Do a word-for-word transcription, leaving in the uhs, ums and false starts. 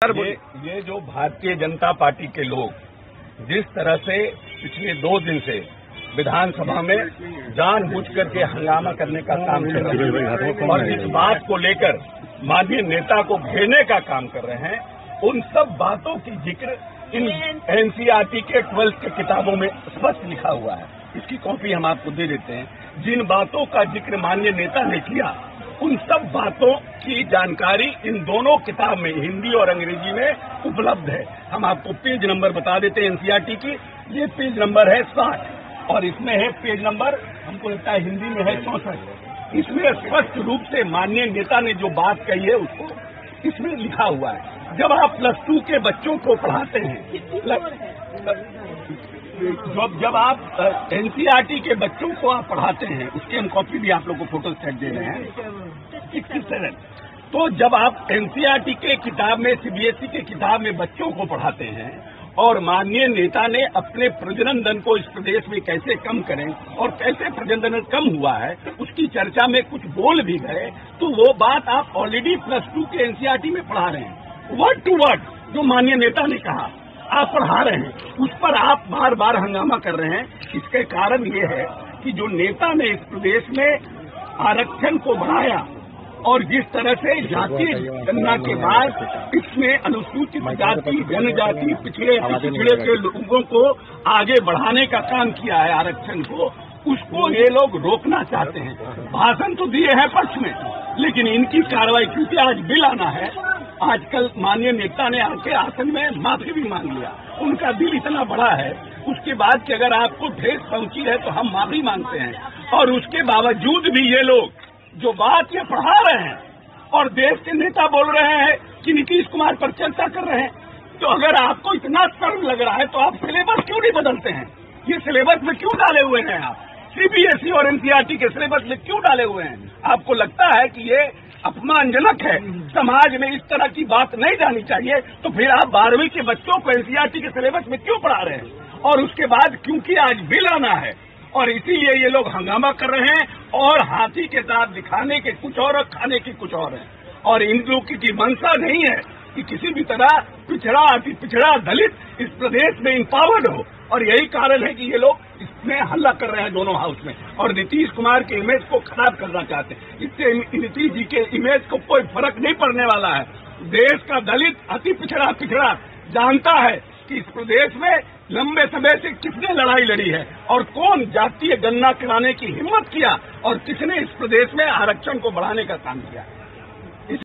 Sir ये, ये जो भारतीय जनता पार्टी के लोग जिस तरह से पिछले दो दिन से विधानसभा में जानबूझ करके हंगामा करने का काम कर रहे हैं और इस बात को लेकर माननीय नेता को घेरने का काम कर रहे हैं, उन सब बातों की जिक्र इन एनसीईआरटी के ट्वेल्थ के किताबों में स्पष्ट लिखा हुआ है। इसकी कॉपी हम आपको दे देते हैं। जिन बातों का जिक्र माननीय नेता ने किया, उन सब बातों की जानकारी इन दोनों किताब में, हिंदी और अंग्रेजी में उपलब्ध है। हम आपको पेज नंबर बता देते हैं एनसीईआरटी की। ये पेज नंबर है साठ और इसमें है पेज नंबर, हमको लगता है हिंदी में है चौसठ। इसमें स्पष्ट रूप से माननीय नेता ने जो बात कही है उसको इसमें लिखा हुआ है। जब आप प्लस टू के बच्चों को पढ़ाते हैं, जब जब आप एनसीईआरटी के बच्चों को आप पढ़ाते हैं, उसकी हम कॉपी भी आप लोग को फोटो सेट दे रहे हैं सिक्सटी सेवन। तो जब आप एनसीईआरटी के किताब में, सीबीएसई के किताब में बच्चों को पढ़ाते हैं और माननीय नेता ने अपने प्रजनन दर को इस प्रदेश में कैसे कम करें और कैसे प्रजनन दर कम हुआ है उसकी चर्चा में कुछ बोल भी गए, तो वो बात आप ऑलरेडी प्लस टू के एनसीईआरटी में पढ़ा रहे हैं। वर्ड टू वर्ड जो माननीय नेता ने कहा आप पढ़ा रहे हैं, उस पर आप बार बार हंगामा कर रहे हैं। इसके कारण ये है कि जो नेता ने इस प्रदेश में आरक्षण को बढ़ाया और जिस तरह से जाति गणना के बाद इसमें अनुसूचित जाति, जनजाति, पिछड़े पिछड़े के लोगों को आगे बढ़ाने का काम किया है आरक्षण को, उसको ये लोग रोकना चाहते हैं। भाषण तो दिए हैं पक्ष में, लेकिन इनकी कार्रवाई, क्योंकि आज बिल आना है, आजकल माननीय नेता ने आके आसन में माफी भी मांग लिया। उनका दिल इतना बड़ा है, उसके बाद कि अगर आपको ठेस पहुंची है तो हम माफी मांगते हैं। और उसके बावजूद भी ये लोग जो बात ये पढ़ा रहे हैं और देश के नेता बोल रहे हैं कि नीतीश कुमार पर चर्चा कर रहे हैं, तो अगर आपको इतना शर्म लग रहा है तो आप सिलेबस क्यों नहीं बदलते हैं? ये सिलेबस में क्यों डाले हुए हैं आप? सीबीएसई और एनसीईआरटी के सिलेबस में क्यों डाले हुए हैं? आपको लगता है कि ये अपमानजनक है, समाज में इस तरह की बात नहीं जानी चाहिए, तो फिर आप बारहवीं के बच्चों को एनसीईआरटी के सिलेबस में क्यों पढ़ा रहे हैं? और उसके बाद क्योंकि आज बिल आना है और इसीलिए ये लोग हंगामा कर रहे हैं और हाथी के दांत दिखाने के कुछ और, खाने की कुछ और है। और इन लोगों की मंशा नहीं है कि किसी भी तरह पिछड़ा, अति पिछड़ा, दलित इस प्रदेश में इम्पावर्ड हो, और यही कारण है कि ये लोग इसमें हल्ला कर रहे हैं दोनों हाउस में और नीतीश कुमार के इमेज को खराब करना चाहते हैं। इससे नीतीश जी के इमेज को कोई फर्क नहीं पड़ने वाला है। देश का दलित, अति पिछड़ा पिछड़ा जानता है कि इस प्रदेश में लंबे समय से किसने लड़ाई लड़ी है और कौन जातीय गणना कराने की हिम्मत किया और किसने इस प्रदेश में आरक्षण को बढ़ाने का काम किया।